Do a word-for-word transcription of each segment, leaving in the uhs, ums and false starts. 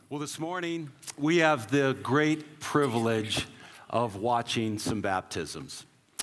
Well, this morning, we have the great privilege of watching some baptisms.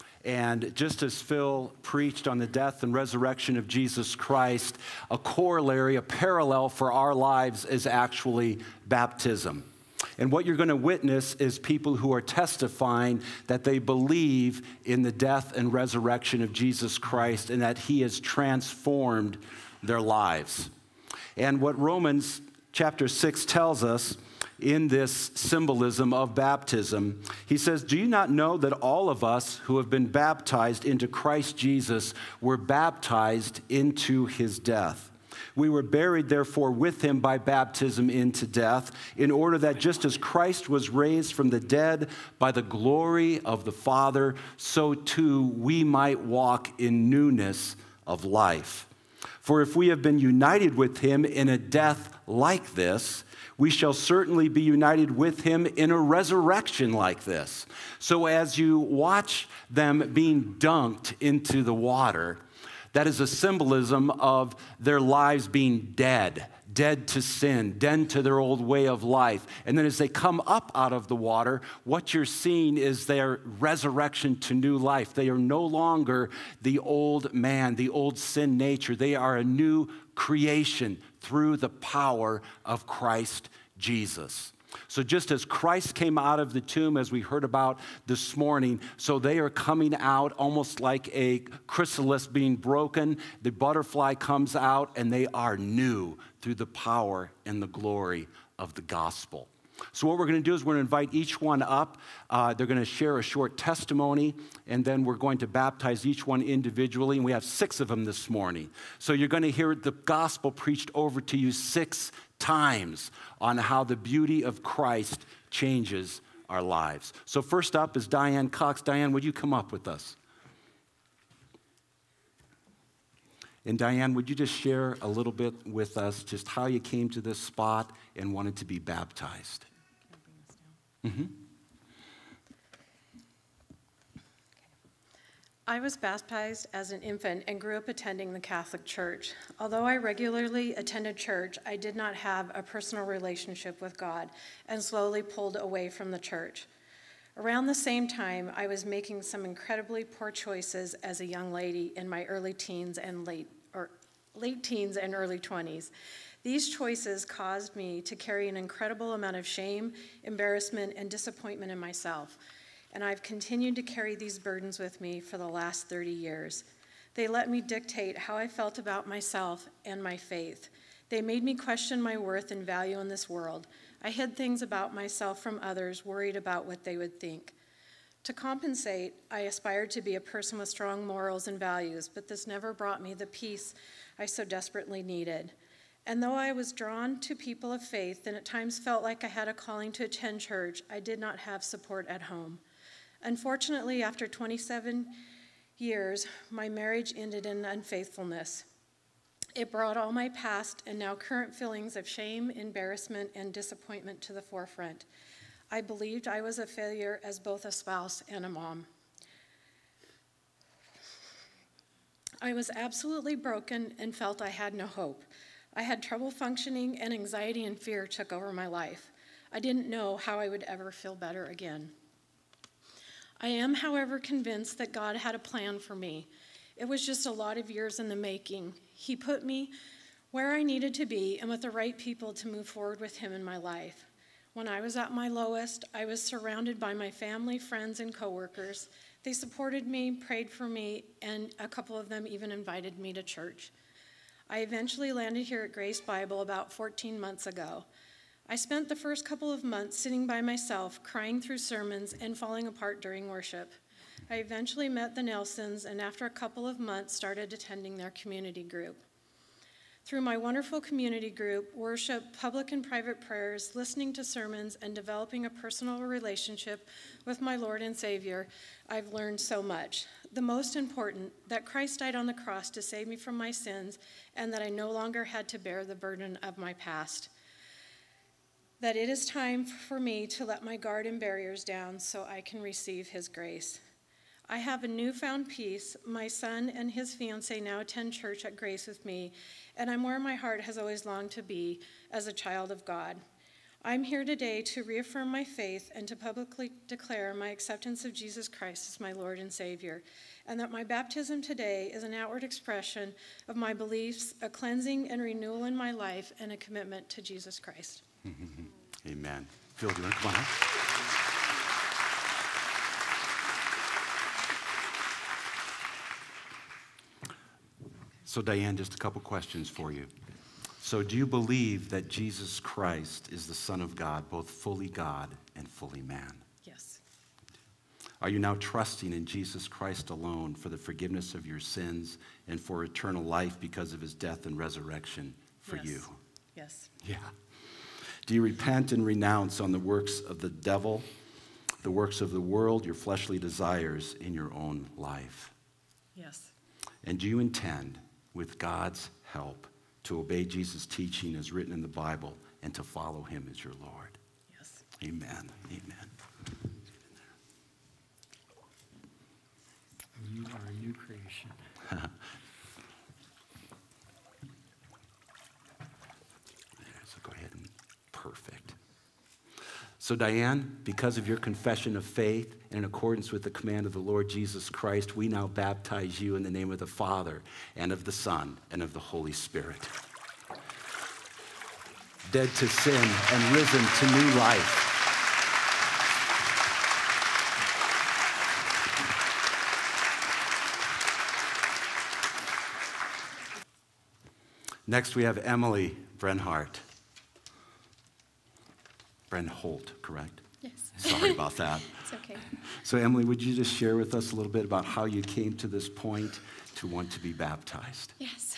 And just as Phil preached on the death and resurrection of Jesus Christ, a corollary, a parallel for our lives is actually baptism. And what you're going to witness is people who are testifying that they believe in the death and resurrection of Jesus Christ and that he has transformed their lives. And what Romans chapter six tells us in this symbolism of baptism, he says, do you not know that all of us who have been baptized into Christ Jesus were baptized into his death? We were buried, therefore, with him by baptism into death, in order that just as Christ was raised from the dead by the glory of the Father, so too we might walk in newness of life. For if we have been united with him in a death like this, we shall certainly be united with him in a resurrection like this. So as you watch them being dunked into the water, that is a symbolism of their lives being dead, dead to sin, dead to their old way of life. And then as they come up out of the water, what you're seeing is their resurrection to new life. They are no longer the old man, the old sin nature. They are a new creation through the power of Christ Jesus. So just as Christ came out of the tomb, as we heard about this morning, so they are coming out almost like a chrysalis being broken. The butterfly comes out, and they are new through the power and the glory of the gospel. So what we're going to do is we're going to invite each one up. Uh, they're going to share a short testimony, and then we're going to baptize each one individually, and we have six of them this morning. So you're going to hear the gospel preached over to you six times on how the beauty of Christ changes our lives. So first up is Diane Cox. Diane, would you come up with us? And Diane, would you just share a little bit with us just how you came to this spot and wanted to be baptized? Can I bring this down? Mm-hmm. I was baptized as an infant and grew up attending the Catholic Church. Although I regularly attended church, I did not have a personal relationship with God and slowly pulled away from the church. Around the same time, I was making some incredibly poor choices as a young lady in my early teens and late or late teens and early twenties. These choices caused me to carry an incredible amount of shame, embarrassment, and disappointment in myself. And I've continued to carry these burdens with me for the last thirty years. They let me dictate how I felt about myself and my faith. They made me question my worth and value in this world. I hid things about myself from others, worried about what they would think. To compensate, I aspired to be a person with strong morals and values, but this never brought me the peace I so desperately needed. And though I was drawn to people of faith and at times felt like I had a calling to attend church, I did not have support at home. Unfortunately, after twenty-seven years, my marriage ended in unfaithfulness. It brought all my past and now current feelings of shame, embarrassment, and disappointment to the forefront. I believed I was a failure as both a spouse and a mom. I was absolutely broken and felt I had no hope. I had trouble functioning, and anxiety and fear took over my life. I didn't know how I would ever feel better again. I am, however, convinced that God had a plan for me. It was just a lot of years in the making. He put me where I needed to be and with the right people to move forward with him in my life. When I was at my lowest, I was surrounded by my family, friends, and coworkers. They supported me, prayed for me, and a couple of them even invited me to church. I eventually landed here at Grace Bible about fourteen months ago. I spent the first couple of months sitting by myself, crying through sermons and falling apart during worship. I eventually met the Nelsons, and after a couple of months started attending their community group. Through my wonderful community group, worship, public and private prayers, listening to sermons, and developing a personal relationship with my Lord and Savior, I've learned so much. The most important, that Christ died on the cross to save me from my sins, and that I no longer had to bear the burden of my past. That it is time for me to let my guard and barriers down so I can receive his grace. I have a newfound peace. My son and his fiancée now attend church at Grace with me, and I'm where my heart has always longed to be as a child of God. I'm here today to reaffirm my faith and to publicly declare my acceptance of Jesus Christ as my Lord and Savior, and that my baptism today is an outward expression of my beliefs, a cleansing and renewal in my life, and a commitment to Jesus Christ. Amen. Phil, do you want to come on up? So, Diane, just a couple questions for you. So, do you believe that Jesus Christ is the Son of God, both fully God and fully man? Yes. Are you now trusting in Jesus Christ alone for the forgiveness of your sins and for eternal life because of his death and resurrection for Yes. you? Yes. Yeah. Do you repent and renounce on the works of the devil, the works of the world, your fleshly desires in your own life? Yes. And do you intend, with God's help, to obey Jesus' teaching as written in the Bible and to follow him as your Lord? Yes. Amen. Amen. You are a new creation. So go ahead and perfect. So Diane, because of your confession of faith and in accordance with the command of the Lord Jesus Christ, we now baptize you in the name of the Father and of the Son and of the Holy Spirit. Dead to sin and risen to new life. Next, we have Emily Brenhart. Brenholt, correct? Yes. Sorry about that. It's okay. So, Emily, would you just share with us a little bit about how you came to this point to want to be baptized? Yes.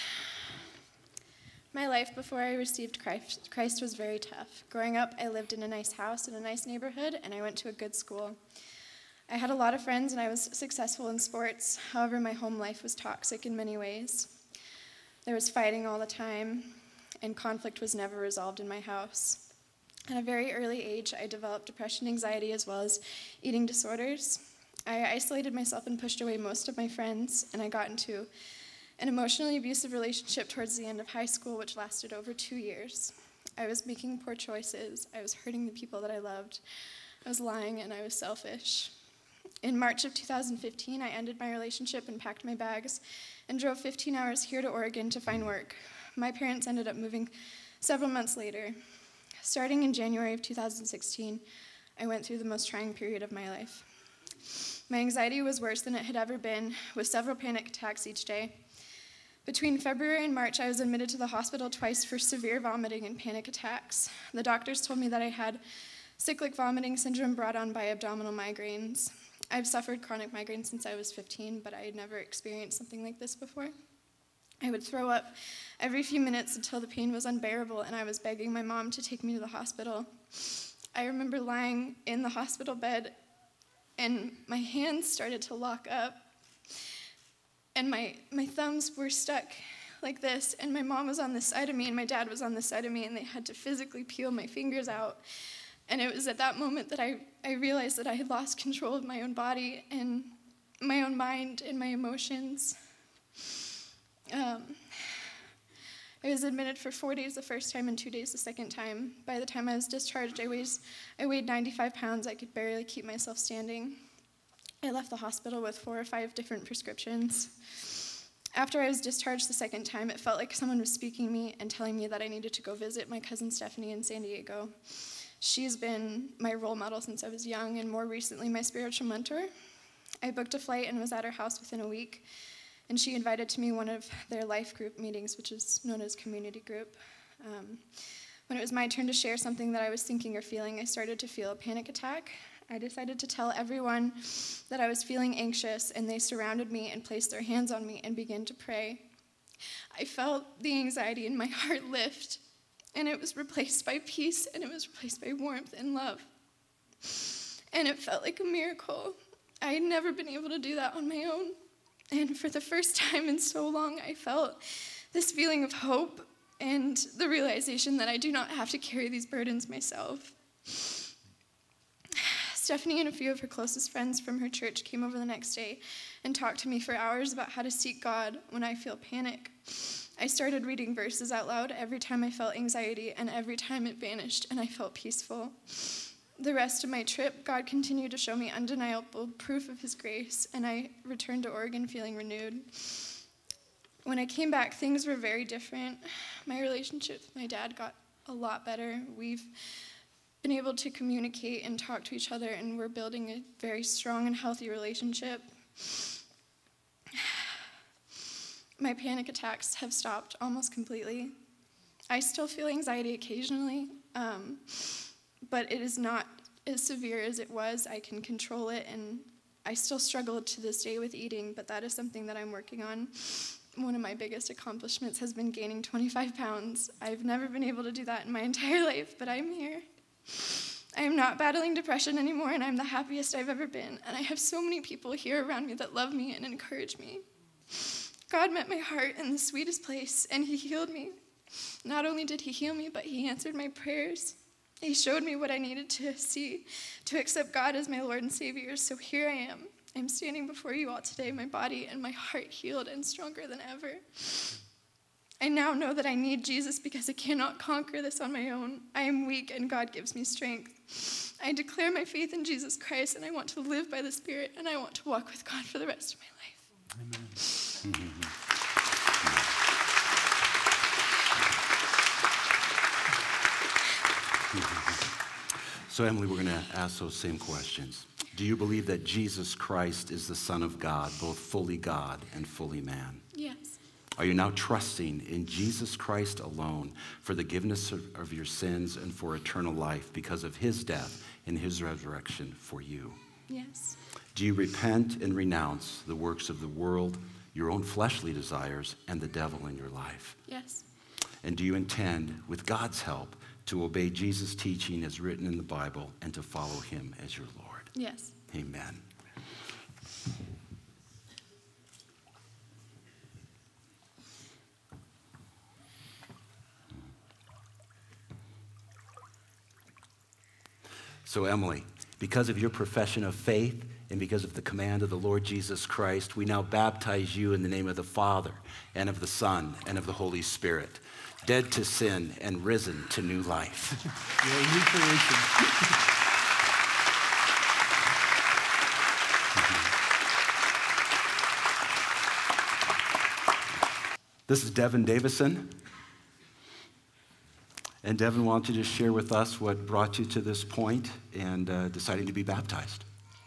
My life before I received Christ, Christ was very tough. Growing up, I lived in a nice house in a nice neighborhood, and I went to a good school. I had a lot of friends, and I was successful in sports. However, my home life was toxic in many ways. There was fighting all the time, and conflict was never resolved in my house. At a very early age, I developed depression, anxiety, as well as eating disorders. I isolated myself and pushed away most of my friends, and I got into an emotionally abusive relationship towards the end of high school, which lasted over two years. I was making poor choices. I was hurting the people that I loved. I was lying, and I was selfish. In March of two thousand fifteen, I ended my relationship and packed my bags and drove fifteen hours here to Oregon to find work. My parents ended up moving several months later. Starting in January of two thousand sixteen, I went through the most trying period of my life. My anxiety was worse than it had ever been, with several panic attacks each day. Between February and March, I was admitted to the hospital twice for severe vomiting and panic attacks. The doctors told me that I had cyclic vomiting syndrome brought on by abdominal migraines. I've suffered chronic migraines since I was fifteen, but I had never experienced something like this before. I would throw up every few minutes until the pain was unbearable, and I was begging my mom to take me to the hospital. I remember lying in the hospital bed, and my hands started to lock up, and my, my thumbs were stuck like this, and my mom was on this side of me, and my dad was on this side of me, and they had to physically peel my fingers out. And it was at that moment that I, I realized that I had lost control of my own body and my own mind and my emotions. Um, I was admitted for four days the first time and two days the second time. By the time I was discharged, I, weighs, I weighed ninety-five pounds. I could barely keep myself standing. I left the hospital with four or five different prescriptions. After I was discharged the second time, it felt like someone was speaking to me and telling me that I needed to go visit my cousin Stephanie in San Diego. She's been my role model since I was young, and more recently my spiritual mentor. I booked a flight and was at her house within a week, and she invited to me one of their life group meetings, which is known as community group. Um, when it was my turn to share something that I was thinking or feeling, I started to feel a panic attack. I decided to tell everyone that I was feeling anxious, and they surrounded me and placed their hands on me and began to pray. I felt the anxiety in my heart lift, and it was replaced by peace, and it was replaced by warmth and love. And it felt like a miracle. I had never been able to do that on my own. And for the first time in so long, I felt this feeling of hope and the realization that I do not have to carry these burdens myself. Stephanie and a few of her closest friends from her church came over the next day and talked to me for hours about how to seek God when I feel panic. I started reading verses out loud every time I felt anxiety, and every time it vanished and I felt peaceful. The rest of my trip, God continued to show me undeniable proof of his grace, and I returned to Oregon feeling renewed. When I came back, things were very different. My relationship with my dad got a lot better. We've been able to communicate and talk to each other, and we're building a very strong and healthy relationship. My panic attacks have stopped almost completely. I still feel anxiety occasionally, um, but it is not as severe as it was. I can control it, and I still struggle to this day with eating, but that is something that I'm working on. One of my biggest accomplishments has been gaining twenty-five pounds. I've never been able to do that in my entire life, but I'm here. I am not battling depression anymore, and I'm the happiest I've ever been, and I have so many people here around me that love me and encourage me. God met my heart in the sweetest place, and he healed me. Not only did he heal me, but he answered my prayers. He showed me what I needed to see, to accept God as my Lord and Savior. So here I am. I'm standing before you all today, my body and my heart healed and stronger than ever. I now know that I need Jesus because I cannot conquer this on my own. I am weak, and God gives me strength. I declare my faith in Jesus Christ, and I want to live by the Spirit, and I want to walk with God for the rest of my life. Amen. So, Emily, we're going to ask those same questions. Do you believe that Jesus Christ is the Son of God, both fully God and fully man? Yes. Are you now trusting in Jesus Christ alone for the forgiveness of, of your sins and for eternal life because of his death and his resurrection for you? Yes. Do you repent and renounce the works of the world, your own fleshly desires, and the devil in your life? Yes. And do you intend, with God's help, to obey Jesus' teaching as written in the Bible and to follow him as your Lord? Yes. Amen. So, Emily, because of your profession of faith and because of the command of the Lord Jesus Christ, we now baptize you in the name of the Father and of the Son and of the Holy Spirit, dead to sin and risen to new life. You're a new creation. This is Devin Davison. And Devin, why don't you just share with us what brought you to this point and uh, deciding to be baptized?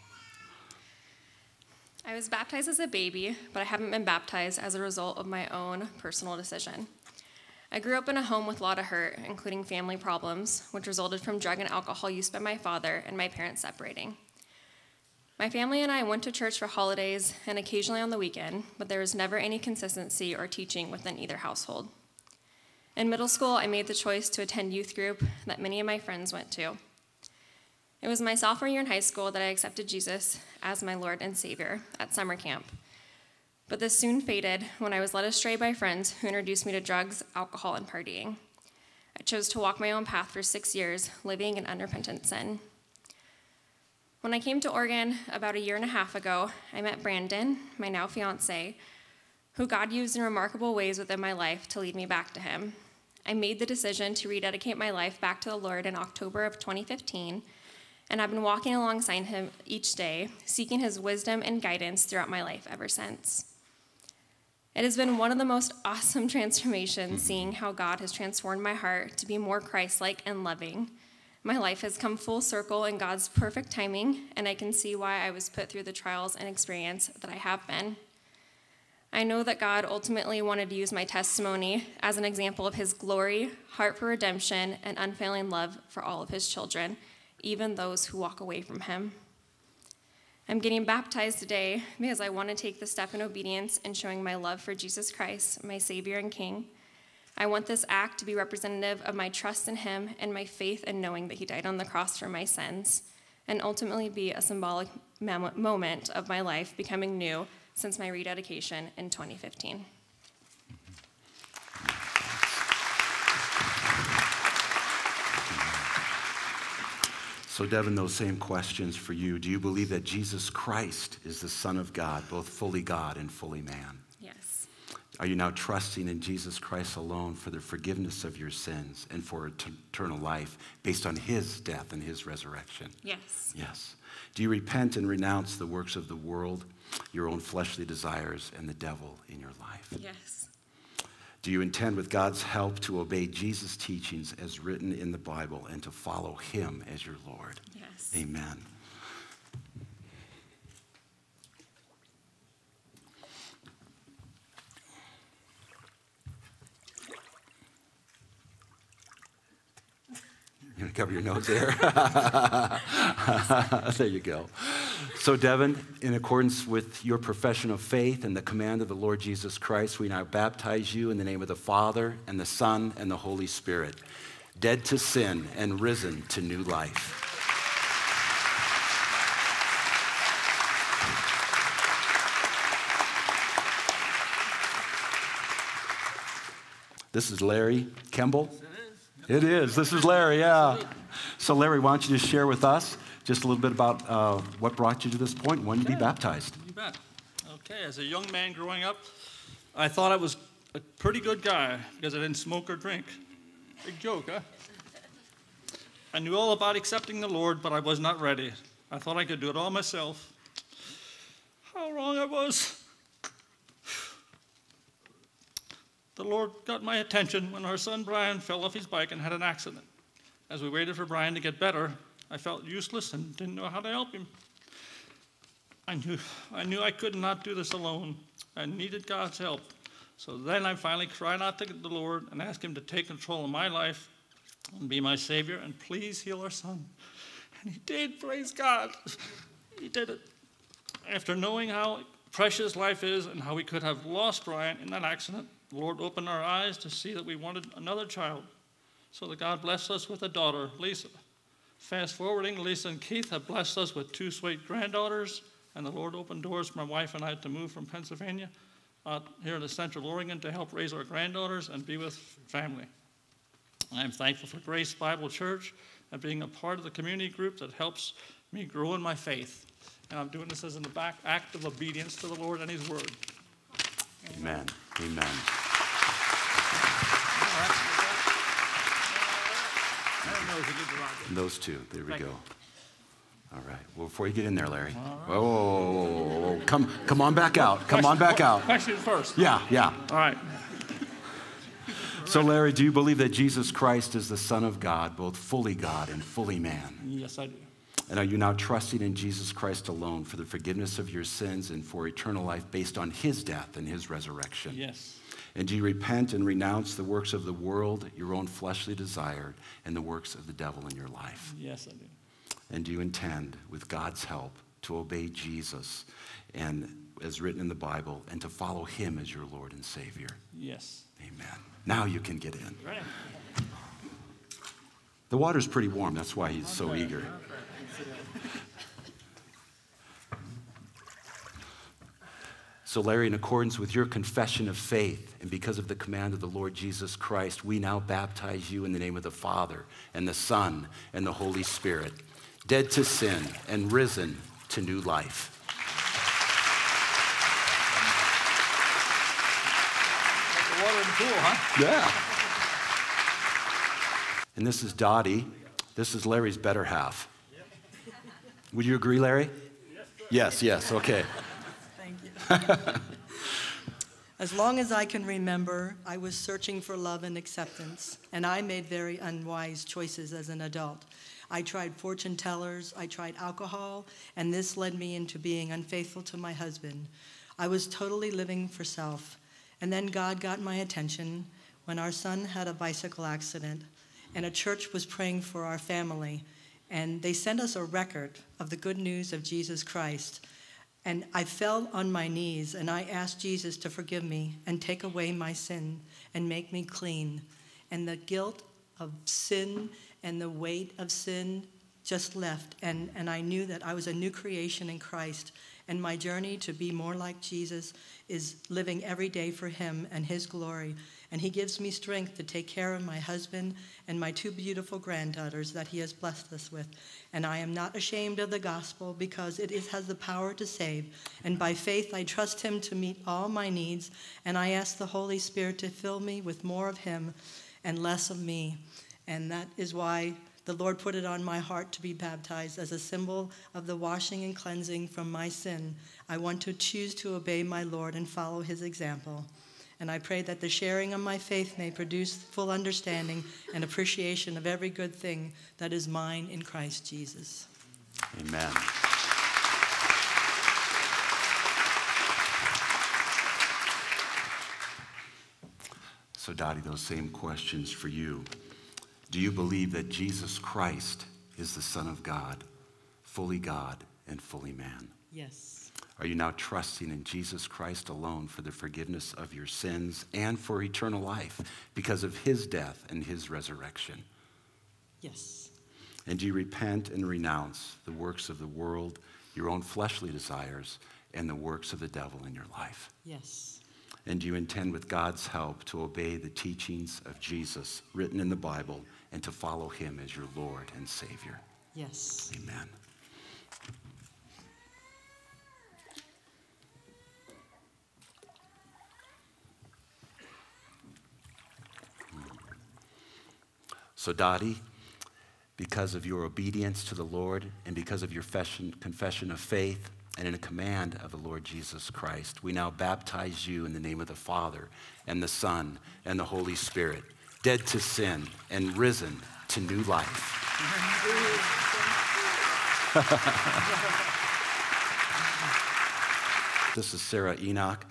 I was baptized as a baby, but I haven't been baptized as a result of my own personal decision. I grew up in a home with a lot of hurt, including family problems, which resulted from drug and alcohol use by my father and my parents separating. My family and I went to church for holidays and occasionally on the weekend, but there was never any consistency or teaching within either household. In middle school, I made the choice to attend youth group that many of my friends went to. It was my sophomore year in high school that I accepted Jesus as my Lord and Savior at summer camp. But this soon faded when I was led astray by friends who introduced me to drugs, alcohol, and partying. I chose to walk my own path for six years, living in unrepentant sin. When I came to Oregon about a year and a half ago, I met Brandon, my now fiance, who God used in remarkable ways within my life to lead me back to him. I made the decision to rededicate my life back to the Lord in October of twenty fifteen, and I've been walking alongside him each day, seeking his wisdom and guidance throughout my life ever since. It has been one of the most awesome transformations, seeing how God has transformed my heart to be more Christ-like and loving. My life has come full circle in God's perfect timing, and I can see why I was put through the trials and experience that I have been. I know that God ultimately wanted to use my testimony as an example of his glory, heart for redemption, and unfailing love for all of his children, even those who walk away from him. I'm getting baptized today because I want to take the step in obedience in showing my love for Jesus Christ, my Savior and King. I want this act to be representative of my trust in him and my faith in knowing that he died on the cross for my sins, and ultimately be a symbolic mem- moment of my life becoming new since my rededication in twenty fifteen. So, Devin, those same questions for you. Do you believe that Jesus Christ is the Son of God, both fully God and fully man? Yes. Are you now trusting in Jesus Christ alone for the forgiveness of your sins and for et- eternal life based on his death and his resurrection? Yes. Yes. Do you repent and renounce the works of the world, your own fleshly desires, and the devil in your life? Yes. Do you intend, with God's help, to obey Jesus' teachings as written in the Bible and to follow him as your Lord? Yes. Amen. You want to cover your nose there? There you go. So, Devin, in accordance with your profession of faith and the command of the Lord Jesus Christ, we now baptize you in the name of the Father and the Son and the Holy Spirit, dead to sin and risen to new life. This is Larry Kemble. It is. This is Larry, yeah. So, Larry, why don't you just share with us just a little bit about uh, what brought you to this point and when to be baptized? You bet. Okay, as a young man growing up, I thought I was a pretty good guy because I didn't smoke or drink. Big joke, huh? I knew all about accepting the Lord, but I was not ready. I thought I could do it all myself. How wrong I was. The Lord got my attention when our son Brian fell off his bike and had an accident. As we waited for Brian to get better, I felt useless and didn't know how to help him. I knew I knew I could not do this alone. I needed God's help. So then I finally cried out to the Lord and asked him to take control of my life and be my Savior and please heal our son. And he did, praise God. He did it. After knowing how precious life is and how we could have lost Brian in that accident, the Lord opened our eyes to see that we wanted another child. So that God blessed us with a daughter, Lisa. Fast forwarding, Lisa and Keith have blessed us with two sweet granddaughters, and the Lord opened doors for my wife and I to move from Pennsylvania out here to Central Oregon to help raise our granddaughters and be with family. I am thankful for Grace Bible Church and being a part of the community group that helps me grow in my faith. And I'm doing this as an act of obedience to the Lord and his word. Amen. Amen. And those two, there we go. All right. Well, before you get in there, Larry. Whoa, whoa, whoa, whoa, whoa. Come, come on back out. Come on back out. Question first. Yeah, yeah. All right. So, Larry, do you believe that Jesus Christ is the Son of God, both fully God and fully man? Yes, I do. And are you now trusting in Jesus Christ alone for the forgiveness of your sins and for eternal life based on his death and his resurrection? Yes. And do you repent and renounce the works of the world, your own fleshly desire, and the works of the devil in your life? Yes, I do. And do you intend, with God's help, to obey Jesus and as written in the Bible and to follow him as your Lord and Savior? Yes. Amen. Now you can get in. Right. The water's pretty warm. That's why he's so eager. So, Larry, in accordance with your confession of faith and because of the command of the Lord Jesus Christ, we now baptize you in the name of the Father and the Son and the Holy Spirit, dead to sin and risen to new life. Like the water in the pool, huh? Yeah. And this is Dottie. This is Larry's better half. Would you agree, Larry? Yes, yes, okay. Thank you. As long as I can remember, I was searching for love and acceptance, and I made very unwise choices as an adult. I tried fortune tellers, I tried alcohol, and this led me into being unfaithful to my husband. I was totally living for self. And then God got my attention when our son had a bicycle accident, and a church was praying for our family, and they sent us a record of the good news of Jesus Christ. And I fell on my knees, and I asked Jesus to forgive me and take away my sin and make me clean. And the guilt of sin and the weight of sin just left, and, and I knew that I was a new creation in Christ, and my journey to be more like Jesus is living every day for him and his glory. and he gives me strength to take care of my husband and my two beautiful granddaughters that he has blessed us with. And I am not ashamed of the gospel, because it is, has the power to save. And by faith I trust him to meet all my needs, and I ask the Holy Spirit to fill me with more of him and less of me. And that is why the Lord put it on my heart to be baptized as a symbol of the washing and cleansing from my sin. I want to choose to obey my Lord and follow his example. And I pray that the sharing of my faith may produce full understanding and appreciation of every good thing that is mine in Christ Jesus. Amen. So, Dottie, those same questions for you. Do you believe that Jesus Christ is the Son of God, fully God and fully man? Yes. Are you now trusting in Jesus Christ alone for the forgiveness of your sins and for eternal life because of his death and his resurrection? Yes. And do you repent and renounce the works of the world, your own fleshly desires, and the works of the devil in your life? Yes. And do you intend, with God's help, to obey the teachings of Jesus written in the Bible and to follow him as your Lord and Savior? Yes. Amen. So, Dottie, because of your obedience to the Lord and because of your confession of faith and in a command of the Lord Jesus Christ, we now baptize you in the name of the Father and the Son and the Holy Spirit, dead to sin and risen to new life. This is Sarah Enoch.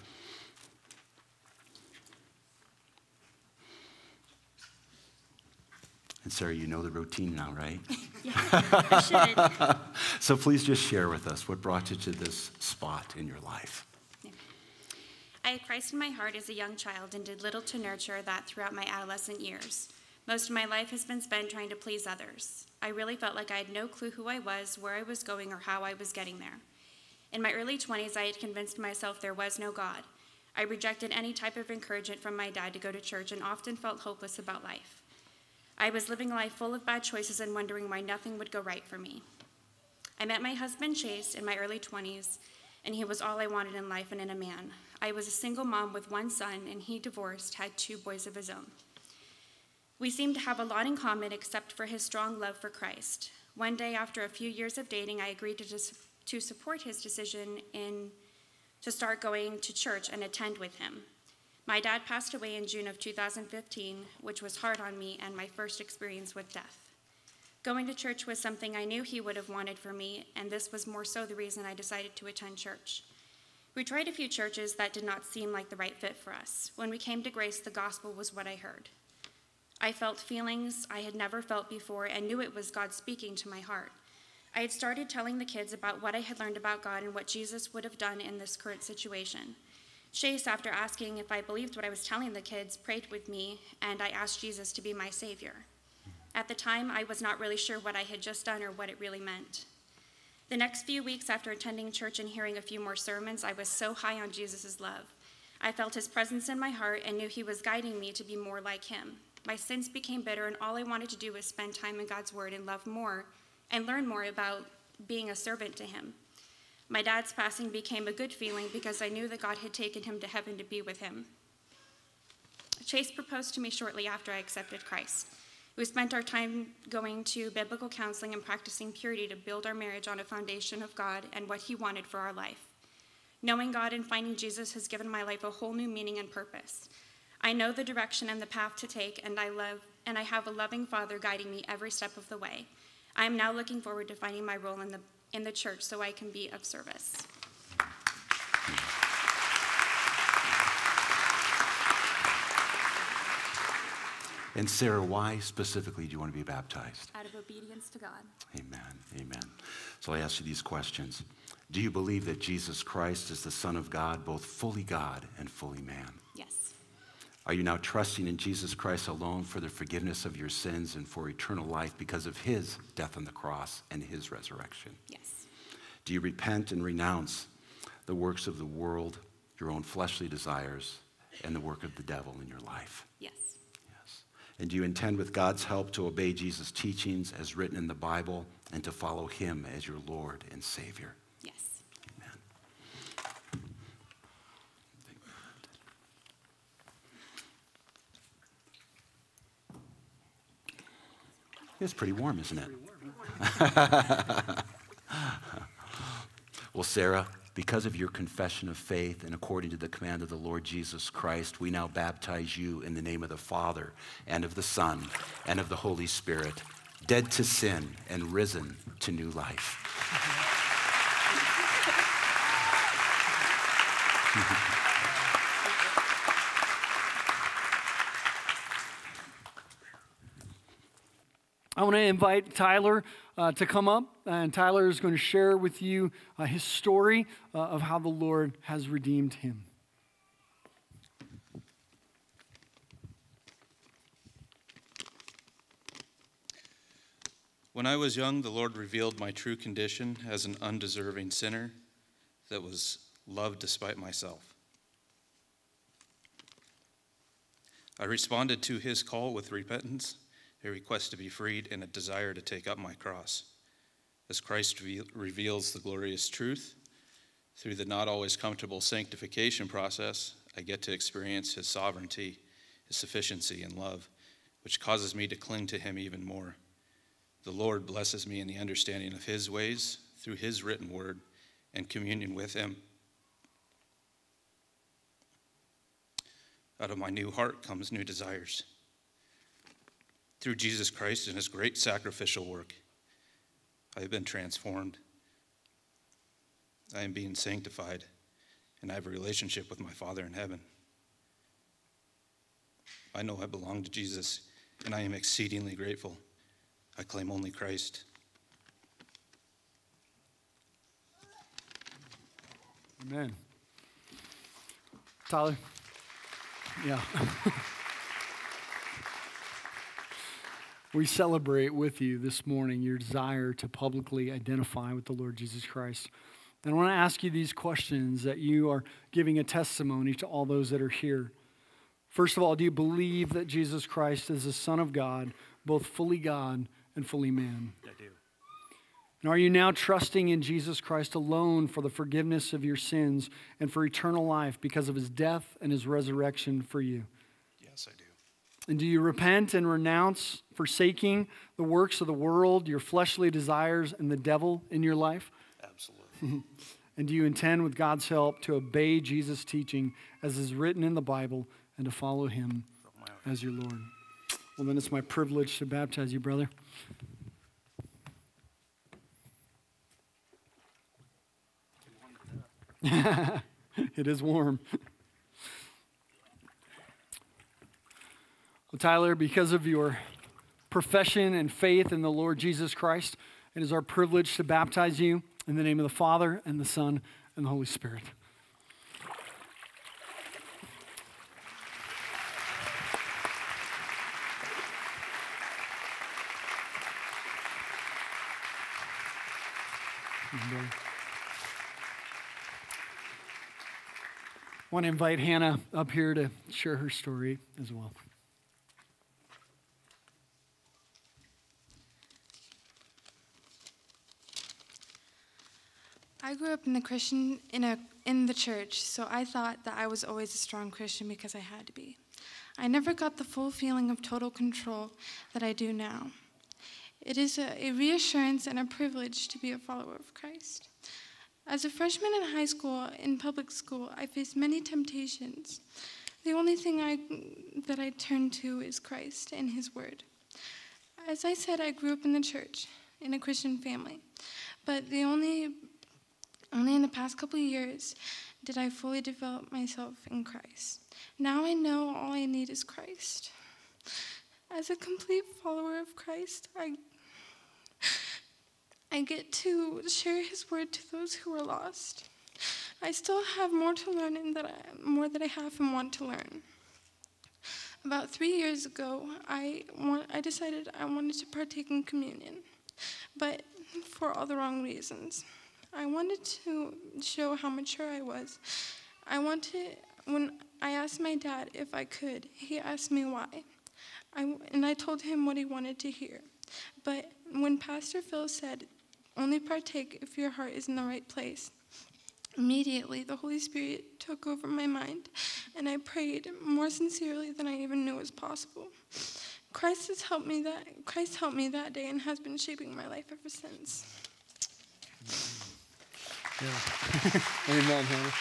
And Sarah, you know the routine now, right? Yeah, I should. So please just share with us what brought you to this spot in your life. Yeah. I had Christ in my heart as a young child and did little to nurture that throughout my adolescent years. Most of my life has been spent trying to please others. I really felt like I had no clue who I was, where I was going, or how I was getting there. In my early twenties, I had convinced myself there was no God. I rejected any type of encouragement from my dad to go to church and often felt hopeless about life. I was living a life full of bad choices and wondering why nothing would go right for me. I met my husband, Chase, in my early twenties, and he was all I wanted in life and in a man. I was a single mom with one son, and he, divorced, had two boys of his own. We seemed to have a lot in common except for his strong love for Christ. One day, after a few years of dating, I agreed to, dis- to support his decision in, to start going to church and attend with him. My dad passed away in June of two thousand fifteen, which was hard on me and my first experience with death. Going to church was something I knew he would have wanted for me, and this was more so the reason I decided to attend church. We tried a few churches that did not seem like the right fit for us. When we came to Grace, the gospel was what I heard. I felt feelings I had never felt before and knew it was God speaking to my heart. I had started telling the kids about what I had learned about God and what Jesus would have done in this current situation. Chase, after asking if I believed what I was telling the kids, prayed with me, and I asked Jesus to be my Savior. At the time, I was not really sure what I had just done or what it really meant. The next few weeks after attending church and hearing a few more sermons, I was so high on Jesus' love. I felt his presence in my heart and knew he was guiding me to be more like him. My sins became bitter, and all I wanted to do was spend time in God's word and love more and learn more about being a servant to him. My dad's passing became a good feeling because I knew that God had taken him to heaven to be with him. Chase proposed to me shortly after I accepted Christ. We spent our time going to biblical counseling and practicing purity to build our marriage on a foundation of God and what he wanted for our life. Knowing God and finding Jesus has given my life a whole new meaning and purpose. I know the direction and the path to take, and I love and I have a loving Father guiding me every step of the way. I am now looking forward to finding my role in the in the church so I can be of service. And Sarah, why specifically do you want to be baptized? Out of obedience to God. Amen, amen. So I ask you these questions. Do you believe that Jesus Christ is the Son of God, both fully God and fully man? Yes. Are you now trusting in Jesus Christ alone for the forgiveness of your sins and for eternal life because of his death on the cross and his resurrection? Yes. Do you repent and renounce the works of the world, your own fleshly desires, and the work of the devil in your life? Yes. Yes. And do you intend, with God's help, to obey Jesus' teachings as written in the Bible and to follow him as your Lord and Savior? Yes. Amen. It's pretty warm, isn't it? Well, Sarah, because of your confession of faith and according to the command of the Lord Jesus Christ, we now baptize you in the name of the Father and of the Son and of the Holy Spirit, dead to sin and risen to new life. I want to invite Tyler uh, to come up, and Tyler is going to share with you uh, his story uh, of how the Lord has redeemed him. When I was young, the Lord revealed my true condition as an undeserving sinner that was loved despite myself. I responded to his call with repentance, a request to be freed, and a desire to take up my cross. As Christ re- reveals the glorious truth, through the not always comfortable sanctification process, I get to experience his sovereignty, his sufficiency, and love, which causes me to cling to him even more. The Lord blesses me in the understanding of his ways through his written word and communion with him. Out of my new heart comes new desires. Through Jesus Christ and his great sacrificial work, I have been transformed. I am being sanctified, and I have a relationship with my Father in heaven. I know I belong to Jesus, and I am exceedingly grateful. I claim only Christ. Amen. Tyler? Yeah. We celebrate with you this morning your desire to publicly identify with the Lord Jesus Christ. And I want to ask you these questions that you are giving a testimony to all those that are here. First of all, do you believe that Jesus Christ is the Son of God, both fully God and fully man? I do. And are you now trusting in Jesus Christ alone for the forgiveness of your sins and for eternal life because of his death and his resurrection for you? Yes, I do. And do you repent and renounce forsaking the works of the world, your fleshly desires, and the devil in your life? Absolutely. And do you intend, with God's help, to obey Jesus' teaching as is written in the Bible and to follow him as your Lord? Well, then it's my privilege to baptize you, brother. It is warm. Well, Tyler, because of your profession and faith in the Lord Jesus Christ, it is our privilege to baptize you in the name of the Father and the Son and the Holy Spirit. I want to invite Hannah up here to share her story as well. I grew up in the Christian in a in the church, so I thought that I was always a strong Christian because I had to be. I never got the full feeling of total control that I do now. It is a, a reassurance and a privilege to be a follower of Christ. As a freshman in high school, in public school, I faced many temptations. The only thing I, that I turned to is Christ and his word. As I said, I grew up in the church, in a Christian family. But the only, only in the past couple of years did I fully develop myself in Christ. Now I know all I need is Christ. As a complete follower of Christ, I I get to share his word to those who are lost. I still have more to learn and that I, more that I have and want to learn. About three years ago, I, want, I decided I wanted to partake in communion, but for all the wrong reasons. I wanted to show how mature I was. I wanted, When I asked my dad if I could, he asked me why. I, and I told him what he wanted to hear. But when Pastor Phil said, only partake if your heart is in the right place, immediately the Holy Spirit took over my mind, and I prayed more sincerely than I even knew was possible. Christ has helped me that Christ helped me that day and has been shaping my life ever since. Yeah. Amen, Hannah.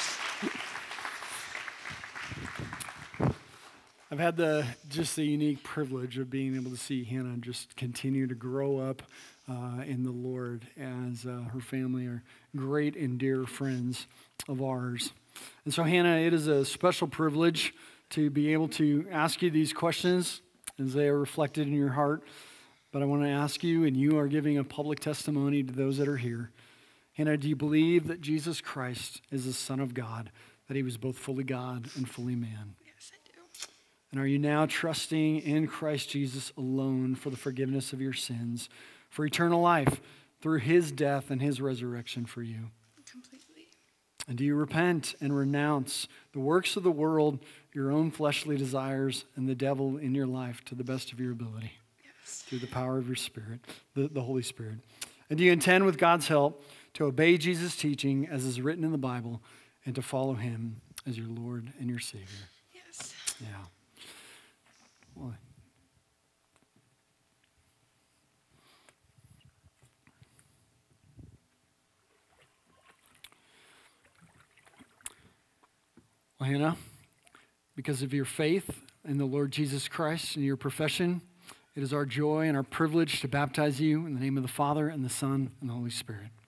I've had the just the unique privilege of being able to see Hannah just continue to grow up uh, in the Lord, as uh, her family are great and dear friends of ours. And so, Hannah, it is a special privilege to be able to ask you these questions as they are reflected in your heart. But I want to ask you, and you are giving a public testimony to those that are here. Hannah, do you believe that Jesus Christ is the Son of God, that he was both fully God and fully man? Yes, I do. And are you now trusting in Christ Jesus alone for the forgiveness of your sins, for eternal life through his death and his resurrection for you? Completely. And do you repent and renounce the works of the world, your own fleshly desires, and the devil in your life to the best of your ability? Yes. Through the power of your Spirit, the, the Holy Spirit. And do you intend, with God's help, to obey Jesus' teaching as is written in the Bible and to follow him as your Lord and your Savior? Yes. Yeah. Well, well, Hannah, because of your faith in the Lord Jesus Christ and your profession, it is our joy and our privilege to baptize you in the name of the Father and the Son and the Holy Spirit.